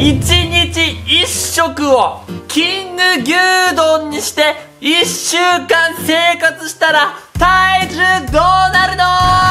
日1食をキング牛丼にして1週間生活したら体重どうなるの？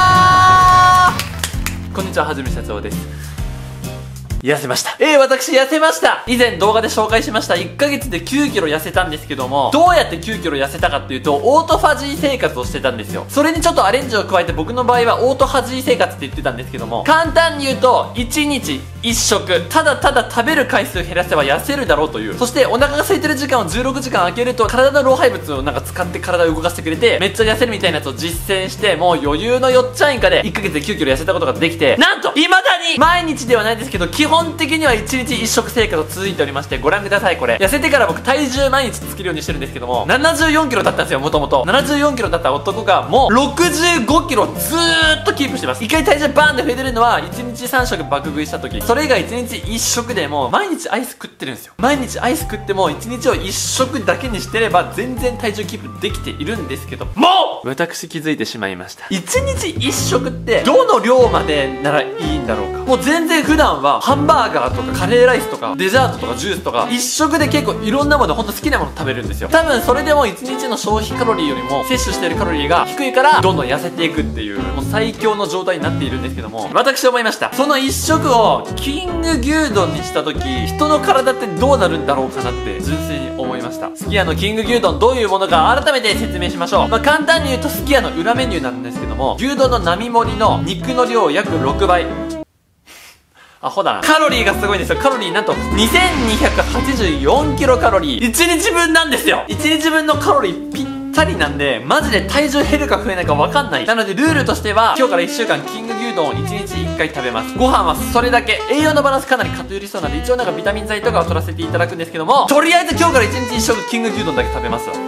こんにちは、はじめ社長です。痩せました。私痩せました。以前動画で紹介しました1ヶ月で9キロ痩せたんですけども、どうやって9キロ痩せたかっていうと、オートファジー生活をしてたんですよ。それにちょっとアレンジを加えて、僕の場合はオートファジー生活って言ってたんですけども、簡単に言うと、1日1食、ただただ食べる回数減らせば痩せるだろうという。そしてお腹が空いてる時間を16時間空けると、体の老廃物をなんか使って体を動かしてくれて、めっちゃ痩せるみたいなやつを実践して、もう余裕のよっちゃん以下で1ヶ月で9キロ痩せたことができて、なんと未だに毎日ではないですけど、基本的には1日1食生活続いておりまして、ご覧ください。これ痩せてから僕体重毎日つけるようにしてるんですけども、74キロだったんですよ。もともと74キロだった男がもう65キロずーっとキープしてます。一回体重バーンって増えてるのは1日3食爆食いした時、それ以外1日1食でもう毎日アイス食ってるんですよ。毎日アイス食っても1日を1食だけにしてれば全然体重キープできているんですけども、私気づいてしまいました。1日1食ってどの量までならいいんだろうか。もう全然普段はハンバーガーとかカレーライスとかデザートとかジュースとか1食で結構いろんなもの、ほんと好きなもの食べるんですよ。多分それでも1日の消費カロリーよりも摂取しているカロリーが低いからどんどん痩せていくっていう、もう最強の状態になっているんですけども、私思いました。その1食をキング牛丼にした時、人の体ってどうなるんだろうかなって純粋に思いました。すき家のキング牛丼どういうものか改めて説明しましょう。簡単に言うとすき家の裏メニューなんですけども、牛丼の並盛りの肉の量約6倍、アホだな。カロリーがすごいんですよ。カロリーなんと2284キロカロリー。1日分なんですよ。1日分のカロリーぴったりなんで、マジで体重減るか増えないか分かんない。なのでルールとしては、今日から1週間キング牛丼を1日1回食べます。ご飯はそれだけ。栄養のバランスかなり偏りそうなんで、一応なんかビタミン剤とかを取らせていただくんですけども、とりあえず今日から1日1食キング牛丼だけ食べますわ。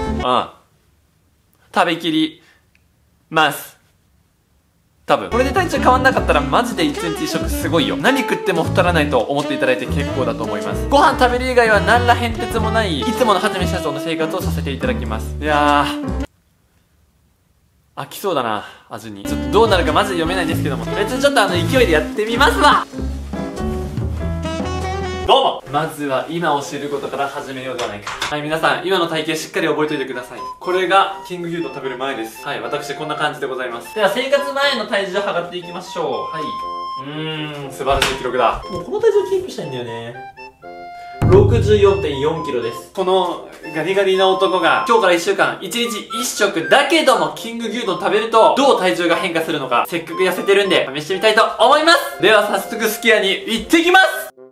食べきります。多分これで体重変わんなかったらマジで1日1食すごいよ。何食っても太らないと思っていただいて結構だと思います。ご飯食べる以外は何ら変哲もないいつものはじめ社長の生活をさせていただきます。いやー飽きそうだな、味に。ちょっとどうなるかマジで読めないんですけども、別にちょっと勢いでやってみますわ。どうも、まずは今教えることから始めようではないか。はい、皆さん今の体型しっかり覚えておいてください。これがキング牛丼食べる前です。はい、私こんな感じでございます。では生活前の体重測っていきましょう。はい、素晴らしい記録だ。もうこの体重キープしたいんだよね。64.4 キロです。このガリガリな男が今日から1週間1日1食だけどもキング牛丼食べるとどう体重が変化するのか、せっかく痩せてるんで試してみたいと思います。では早速すき家に行ってきます。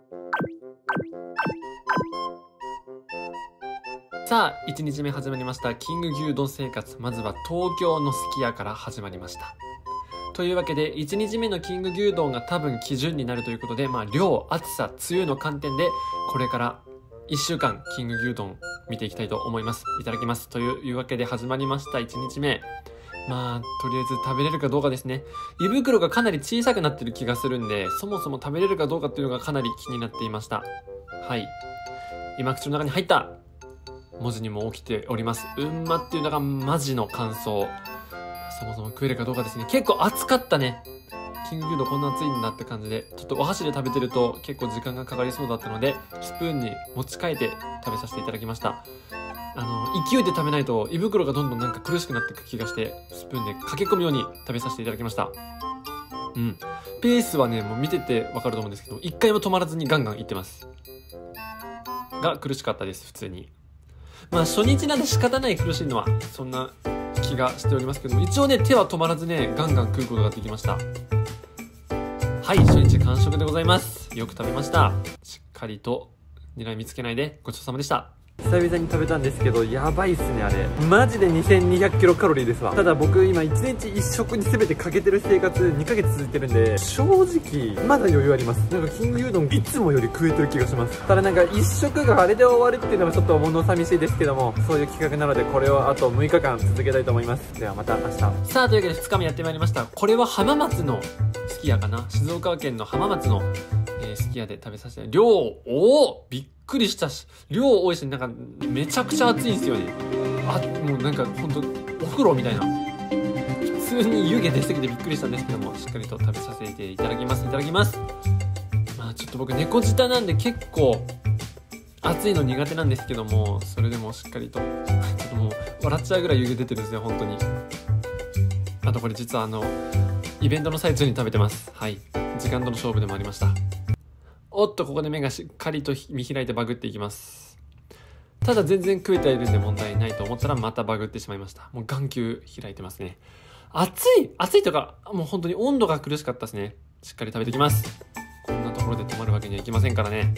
さあ、1日目始まりました。キング牛丼生活。まずは東京のすき家から始まりました。というわけで、1日目のキング牛丼が多分基準になるということで、量、厚さ、つゆの観点で、これから1週間キング牛丼見ていきたいと思います。いただきます。というわけで始まりました、1日目。とりあえず食べれるかどうかですね。胃袋がかなり小さくなってる気がするんで、そもそも食べれるかどうかっていうのがかなり気になっていました。はい。今口の中に入った文字にも起きております。うんまっていうのがマジの感想。そもそも食えるかどうかですね。結構熱かったね。キング牛丼こんな熱いんだって感じで、ちょっとお箸で食べてると結構時間がかかりそうだったので、スプーンに持ち替えて食べさせていただきました。勢いで食べないと胃袋がどんどんなんか苦しくなっていく気がして、スプーンで駆け込むように食べさせていただきました。ペースはね、もう見ててわかると思うんですけど、一回も止まらずにガンガンいってます。が苦しかったです、普通に。初日なんで仕方ない苦しいのはそんな気がしておりますけども、一応ね手は止まらずねガンガン食うことができました。はい、初日完食でございます。よく食べました。しっかりと狙い見つけないでごちそうさまでした。久々に食べたんですけど、やばいっすねあれ。マジで2200キロカロリーですわ。ただ僕今1日1食に全てかけてる生活2ヶ月続いてるんで、正直まだ余裕あります。なんかキング牛丼いつもより食えてる気がします。ただなんか1食があれで終わるっていうのはちょっと物寂しいですけども、そういう企画なのでこれをあと6日間続けたいと思います。ではまた明日。さあ、というわけで2日目やってまいりました。これは浜松のすき家かな、静岡県の浜松のすき家で食べさせて、量びっくりしたし、量多いし、なんかめちゃくちゃ暑いんですよね。もうなんかほんとお風呂みたいな、普通に湯気出すぎてびっくりしたんですけども、しっかりと食べさせていただきます。 ちょっと僕猫舌なんで結構熱いの苦手なんですけども、それでもしっかりとちょっともう笑っちゃうぐらい湯気出てるんですよ本当に。あとこれ実はイベントの最中に食べてます。はい、時間との勝負でもありました。おっと、ここで目がしっかりと見開いてバグっていきます。ただ全然食えているんで問題ないと思ったらまたバグってしまいました。もう眼球開いてますね。熱いとか、もう本当に温度が苦しかったですね。しっかり食べていきます。こんなところで止まるわけにはいきませんからね。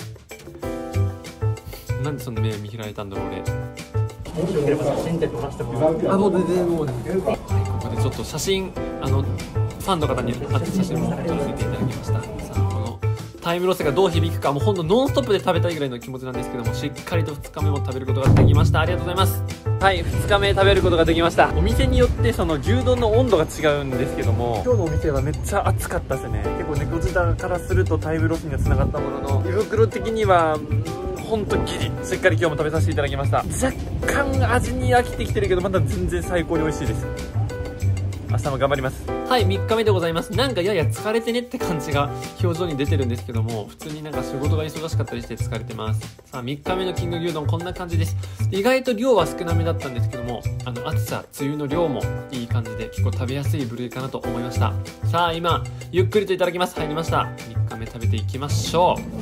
なんでそんな目を見開いたんだろう俺。もう全然もうね。はい、ここでちょっと写真ファンの方に会って写真も撮らせていただきました。さあ、このタイムロスがどう響くか、もうほんとノンストップで食べたいぐらいの気持ちなんですけども、しっかりと2日目も食べることができました。ありがとうございます。はい、2日目食べることができました。お店によってその牛丼の温度が違うんですけども、今日のお店はめっちゃ暑かったですね。結構猫舌からするとタイムロスにはつながったものの、胃袋的にはほんとギリしっかり今日も食べさせていただきました。若干味に飽きてきてるけど、まだ全然最高に美味しいです。明日も頑張ります。はい、3日目でございます。なんかやや疲れてねって感じが表情に出てるんですけども、普通になんか仕事が忙しかったりして疲れてます。さあ、3日目のキング牛丼こんな感じです。意外と量は少なめだったんですけども、暑さ、梅雨の量もいい感じで結構食べやすい部類かなと思いました。さあ、今ゆっくりといただきます。入りました。3日目食べていきましょう。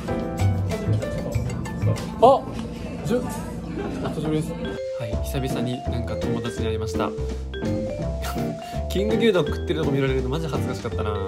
久しぶりです。はい、久々になんか友達に会いました。キング牛丼食ってるとこ見られるのマジ恥ずかしかったな。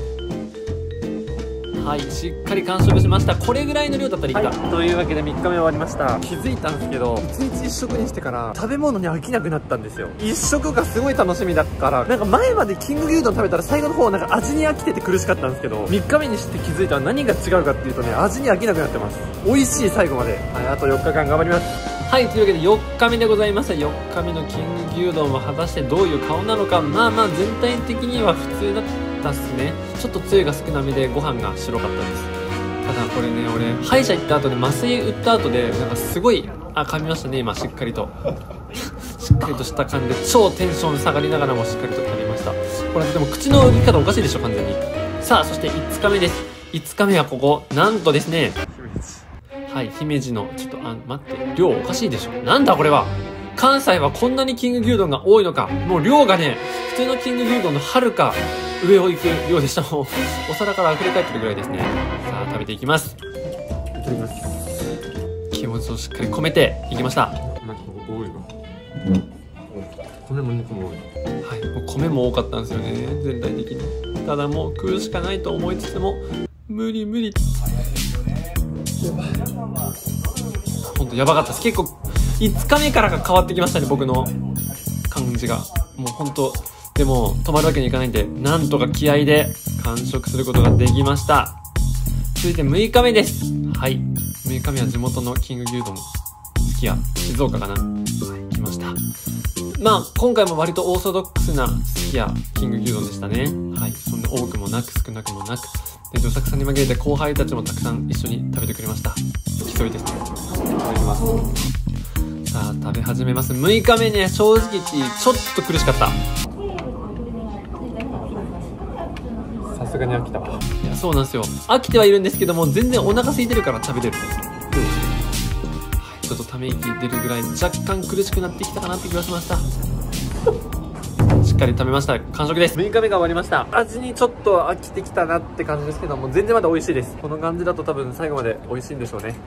はい、しっかり完食しました。これぐらいの量だったらいいか、はい、というわけで3日目終わりました。気づいたんですけど、1日1食にしてから食べ物に飽きなくなったんですよ。1食がすごい楽しみだから、なんか前までキング牛丼食べたら最後の方なんか味に飽きてて苦しかったんですけど、3日目にして気づいたら何が違うかっていうとね、味に飽きなくなってます。美味しい、最後まで。はい、あと4日間頑張ります。はい、というわけで4日目でございました。4日目のキング牛丼は果たしてどういう顔なのか。まあまあ全体的には普通だったっすね。ちょっとつゆが少なめでご飯が白かったです。ただこれね、俺歯医者行った後で麻酔打った後でなんかすごい噛みましたね今。しっかりとしっかりとした感じで超テンション下がりながらもしっかりと食べました。これでも口の動き方おかしいでしょ完全に。さあ、そして5日目です。5日目はここなんとですね、はい、姫路の、ちょっと待って、量おかしいでしょ。なんだこれは。関西はこんなにキング牛丼が多いのか。もう量がね、普通のキング牛丼の遥か上を行く量でした。もうお皿から溢れ返ってるぐらいですね。さあ、食べていきます。いただきます。気持ちをしっかり込めていきました。米も肉も多い。はい、もう米も多かったんですよね全体的に。ただもう食うしかないと思いつつも無理。ほんとやばかったです。結構5日目からが変わってきましたね僕の感じが。もうほんとでも止まるわけにいかないんで、なんとか気合で完食することができました。続いて6日目です。はい、6日目は地元のキング牛丼すき家静岡かな、はい、来ました。まあ今回も割とオーソドックスなすき家キング牛丼でしたね。はい、そんな多くもなく少なくもなくで、どさくさに紛れて後輩たちもたくさん一緒に食べてくれました。競いですね。いただきます。さあ、食べ始めます。6日目ね、正直言ってちょっと苦しかった。さすがに飽きたわ。いや、そうなんですよ。飽きてはいるんですけども、全然お腹空いてるから食べれる。はい、ちょっとため息出るぐらい若干苦しくなってきたかなって気がしました。しっかり食べました。完食です。6日目が終わりました。味にちょっと飽きてきたなって感じですけども、全然まだ美味しいです。この感じだと多分最後まで美味しいんでしょうね。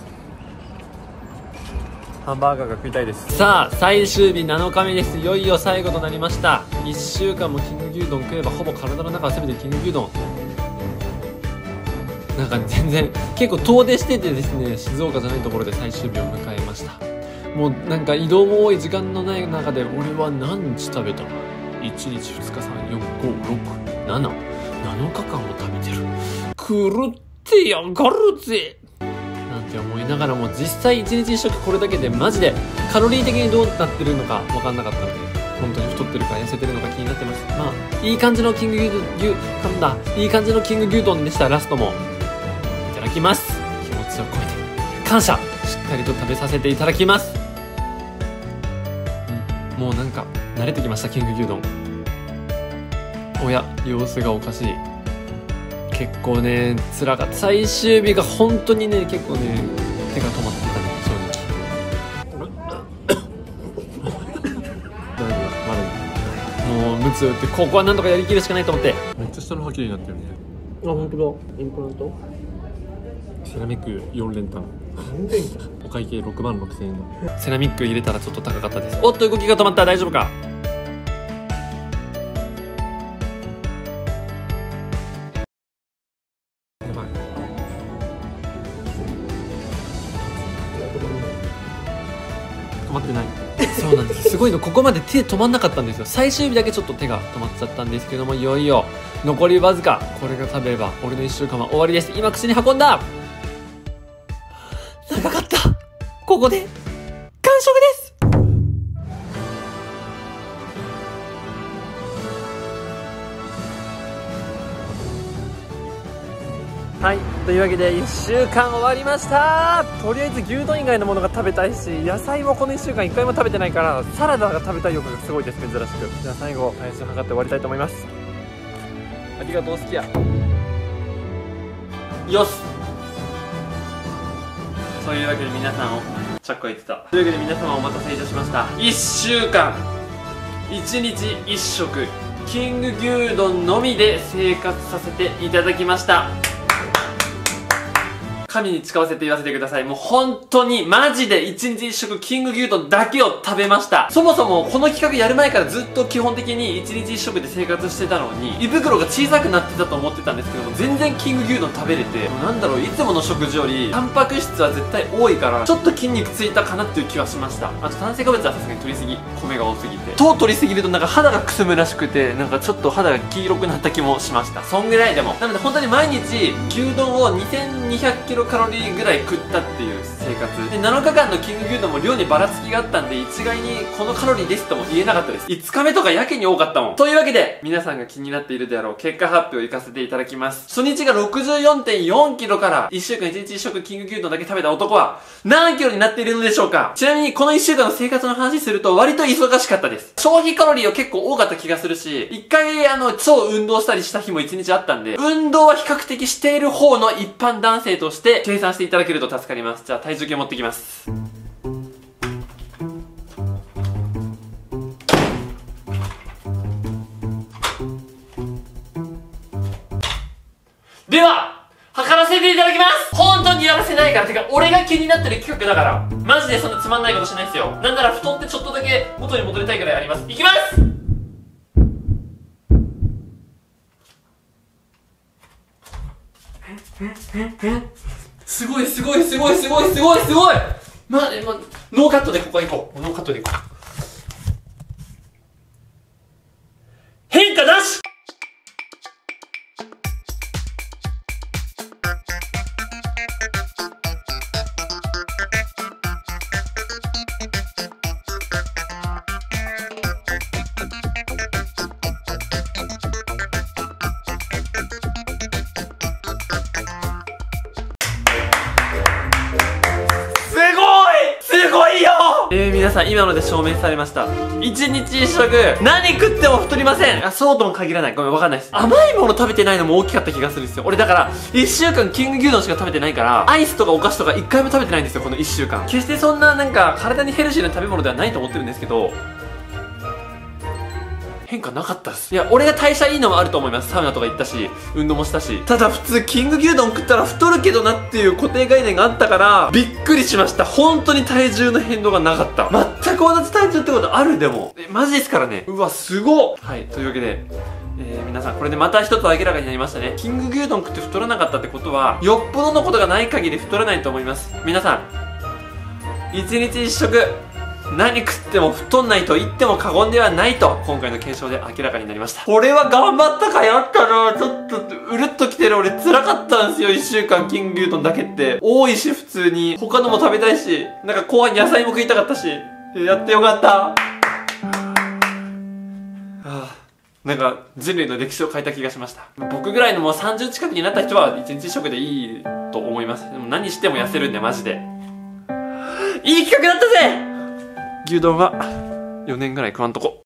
ハンバーガーが食いたいです。さあ、最終日7日目です。いよいよ最後となりました。1週間もキング牛丼食えばほぼ体の中は全てキング牛丼。なんか全然結構遠出しててですね、静岡じゃないところで最終日を迎えました。もうなんか移動も多い時間のない中で俺は何日食べたの ?1 日2日3、4、5、6、7、7日間も食べてる。狂ってやがるぜなんて思いながらも、実際1日1食これだけでマジでカロリー的にどうなってるのか分かんなかったので、本当に太ってるか痩せてるのか気になってます。まあいい感じのキングいい感じのキング牛丼でした。ラストもいただきます。気持ちを込めて感謝、しっかりと食べさせていただきます。もうなんか慣れてきました。キング牛丼、おや様子がおかしい。 結構ね辛かった。最終日が本当にね結構ね手が止まってたね、正直。大丈夫、まだいい。もうムツ打ってここはなんとかやりきるしかないと思って。めっちゃ下のはきれいになってるね。あ、本当だ。インプラントセラミック4連単お会計6万6千円のセラミック入れたらちょっと高かったです。おっと動きが止まった。大丈夫か。やばい、止まってない。そうなんです。すごいの、ここまで手止まんなかったんですよ。最終日だけちょっと手が止まっちゃったんですけども、いよいよ残りわずか。これが食べれば俺の1週間は終わりです。今口に運んだ。長かった。ここで完食です。はい、というわけで1週間終わりました。とりあえず牛丼以外のものが食べたいし、野菜もこの1週間1回も食べてないから、サラダが食べたい欲がすごいです。珍しく。じゃあ最後体重測って終わりたいと思います。ありがとう、好きや。 よし。というわけで皆さんをちゃっこ言ってた。というわけで皆様お待たせいたしました。1週間1日1食キング牛丼のみで生活させていただきました。神に誓わせて言わせてください。もう本当にマジで1日1食キング牛丼だけを食べました。そもそもこの企画やる前からずっと基本的に1日1食で生活してたのに、胃袋が小さくなってたと思ってたんですけども、全然キング牛丼食べれて、もうなんだろう、いつもの食事よりタンパク質は絶対多いからちょっと筋肉ついたかなっていう気はしました。あと炭水化物はさすがに取りすぎ、米が多すぎて取りすぎるとなんか肌がくすむらしくて、なんかちょっと肌が黄色くなった気もしました。そんぐらいでもなので本当に毎日牛丼を2200キロカロリーぐらい食ったっていう生活で、7日間のキング牛丼も量にばらつきがあったんで一概にこのカロリーですとも言えなかったです。5日目とかやけに多かったもん。というわけで皆さんが気になっているであろう結果発表をいかせていただきます。初日が 64.4 キロから1週間1日1食キング牛丼だけ食べた男は何キロになっているのでしょうか。ちなみにこの1週間の生活の話すると割と忙しかったです。消費カロリーは結構多かった気がするし、一回超運動したりした日も1日あったんで、運動は比較的している方の一般男性として計算していただけると助かります。じゃあ体重計持ってきます。では測らせていただきます。本当にやらせないから。てか俺が気になってる企画だからマジでそんなつまんないことしないですよ。なんなら太ってちょっとだけ元に戻りたいくらいあります。いきます。すごいすごいすごいすごいすごいすごい。ノーカットでここ行こう。ノーカットで行こう。変化なし。皆さん今ので証明されました。1日1食何食っても太りません。そうとも限らない。ごめん、わかんないです。甘いもの食べてないのも大きかった気がするんですよ。俺だから1週間キング牛丼しか食べてないから、アイスとかお菓子とか1回も食べてないんですよ、この1週間。決してそんななんか体にヘルシーな食べ物ではないと思ってるんですけど、変化なかったです。いや、俺が代謝いいのもあると思います。サウナとか行ったし、運動もしたし。ただ普通、キング牛丼食ったら太るけどなっていう固定概念があったから、びっくりしました。本当に体重の変動がなかった。全く同じ体重ってことある？でも。マジですからね。うわ、すごっ。はい、というわけで、皆さん、これでまた一つ明らかになりましたね。キング牛丼食って太らなかったってことは、よっぽどのことがない限り太らないと思います。皆さん、1日1食、何食っても太んないと言っても過言ではないと今回の検証で明らかになりました。これは頑張った甲斐あったな。ちょっとうるっときてる。俺辛かったんですよ。1週間キング牛丼だけって多いし、普通に他のも食べたいし、なんか後半野菜も食いたかったし、やってよかった。なんか人類の歴史を変えた気がしました。僕ぐらいのもう30近くになった人は1日1食でいいと思います。でも何しても痩せるんでマジでいい企画だったぜ。牛丼は4年ぐらい食わんとこ。